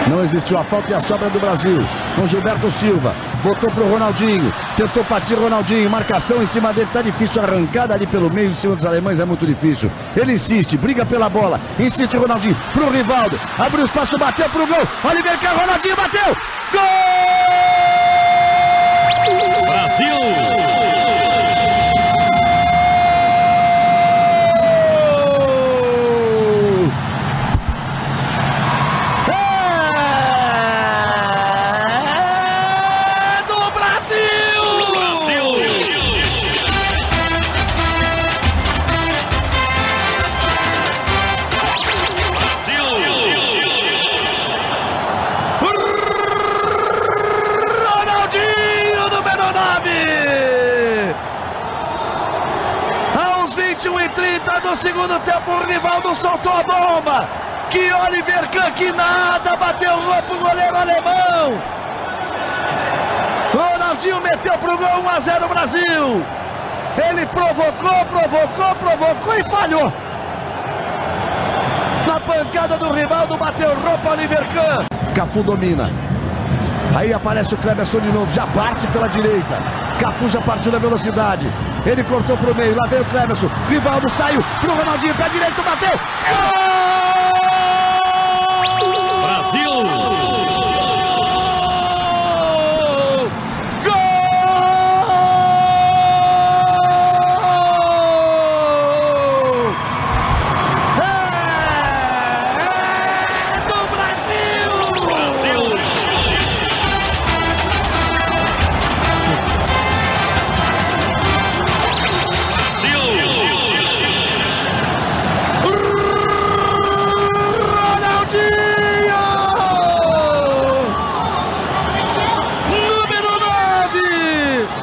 Não existiu a falta e a sobra do Brasil. Com Gilberto Silva. Botou pro Ronaldinho. Tentou partir Ronaldinho. Marcação em cima dele. Tá difícil. Arrancada ali pelo meio em cima dos alemães é muito difícil. Ele insiste. Briga pela bola. Insiste Ronaldinho. Pro Rivaldo. Abriu espaço. Bateu pro gol. Oliver Kahn. Ronaldinho bateu. Gol! Brasil! E 30 do segundo tempo, o Rivaldo soltou a bomba. Que Oliver Kahn, que nada, bateu pro goleiro alemão. Ronaldinho meteu pro gol, 1 a 0 Brasil. Ele provocou e falhou. Na pancada do Rivaldo, bateu roupa Oliver Kahn. Cafu domina. Aí aparece o Cleberson de novo, já parte pela direita. Cafu já partiu na velocidade. Ele cortou pro meio, lá veio o Cleberson. Rivaldo saiu pro Ronaldinho, pé direito, bateu. Gol! Brasil!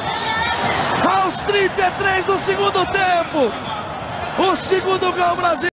Do segundo tempo, o segundo gol Brasil.